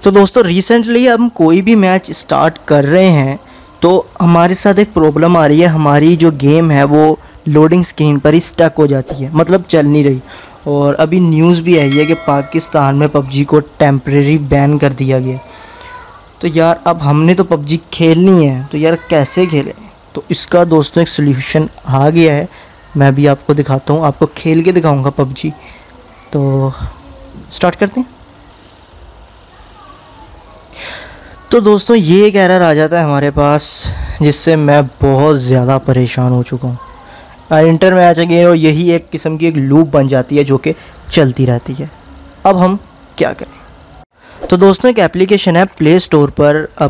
तो दोस्तों रिसेंटली हम कोई भी मैच स्टार्ट कर रहे हैं तो हमारे साथ एक प्रॉब्लम आ रही है, हमारी जो गेम है वो लोडिंग स्क्रीन पर ही स्टक हो जाती है, मतलब चल नहीं रही। और अभी न्यूज़ भी आई है कि पाकिस्तान में पबजी को टेम्परेरी बैन कर दिया गया। तो यार अब हमने तो पबजी खेलनी है, तो यार कैसे खेलें? तो इसका दोस्तों एक सलूशन आ गया है, मैं भी आपको दिखाता हूँ, आपको खेल के दिखाऊंगा पबजी। तो स्टार्ट करते हैं। तो दोस्तों ये एक एरर आ जाता है हमारे पास, जिससे मैं बहुत ज़्यादा परेशान हो चुका हूँ। इंटर मैच अगेन, और यही एक किस्म की एक लूप बन जाती है जो कि चलती रहती है। अब हम क्या करें? तो दोस्तों एक एप्लीकेशन है प्ले स्टोर पर, अब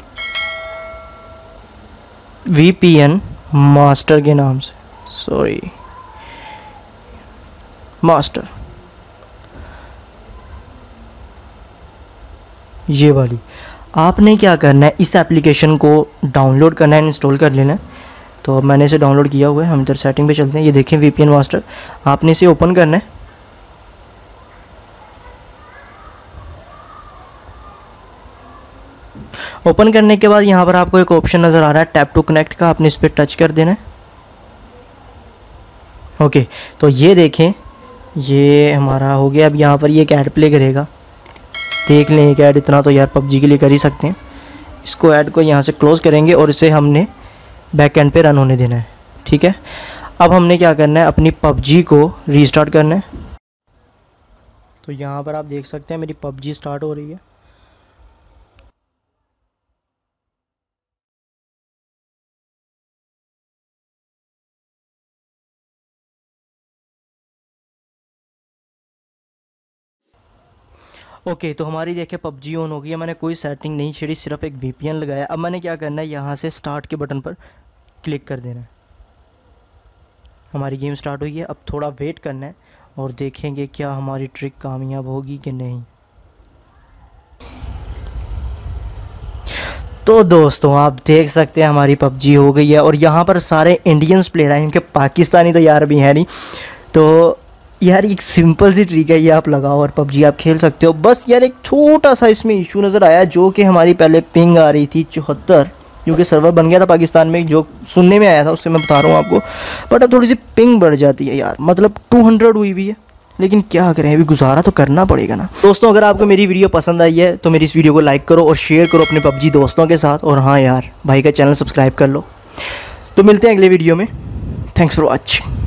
VPN मास्टर के नाम से, सॉरी मास्टर, ये वाली। आपने क्या करना है, इस एप्लीकेशन को डाउनलोड करना है, इंस्टॉल कर लेना है। तो अब मैंने इसे डाउनलोड किया हुआ है, हम इधर सेटिंग पे चलते हैं। ये देखें VPN मास्टर, आपने इसे ओपन करना है। ओपन करने के बाद यहाँ पर आपको एक ऑप्शन नज़र आ रहा है टैप टू कनेक्ट का, आपने इस पर टच कर देना है। ओके, तो ये देखें ये हमारा हो गया। अब यहाँ पर ये एक ऐड प्ले करेगा, देख लें एक ऐड, इतना तो यार पबजी के लिए कर ही सकते हैं। इसको ऐड को यहाँ से क्लोज करेंगे और इसे हमने बैक एंड पे रन होने देना है, ठीक है। अब हमने क्या करना है, अपनी पबजी को रीस्टार्ट करना है। तो यहाँ पर आप देख सकते हैं मेरी पबजी स्टार्ट हो रही है। ओके, तो हमारी देखिए पबजी ऑन हो गई है। मैंने कोई सेटिंग नहीं छेड़ी, सिर्फ एक VPN लगाया। अब मैंने क्या करना है, यहाँ से स्टार्ट के बटन पर क्लिक कर देना है। हमारी गेम स्टार्ट हुई है। अब थोड़ा वेट करना है और देखेंगे क्या हमारी ट्रिक कामयाब होगी कि नहीं। तो दोस्तों आप देख सकते हैं हमारी पबजी हो गई है, और यहाँ पर सारे इंडियंस प्लेयर हैं, क्योंकि पाकिस्तानी तो यार भी है नहीं। तो यार एक सिंपल सी ट्रिक है, ये आप लगाओ और पबजी आप खेल सकते हो। बस यार एक छोटा सा इसमें इशू नज़र आया, जो कि हमारी पहले पिंग आ रही थी 74, क्योंकि सर्वर बन गया था पाकिस्तान में, जो सुनने में आया था उससे मैं बता रहा हूँ आपको। बट अब थोड़ी सी पिंग बढ़ जाती है यार, मतलब 200 हुई भी है, लेकिन क्या करें, अभी गुजारा तो करना पड़ेगा ना। दोस्तों अगर आपको मेरी वीडियो पसंद आई है तो मेरी इस वीडियो को लाइक करो और शेयर करो अपने पबजी दोस्तों के साथ। और हाँ यार, भाई का चैनल सब्सक्राइब कर लो। तो मिलते हैं अगले वीडियो में। Thanks for watching.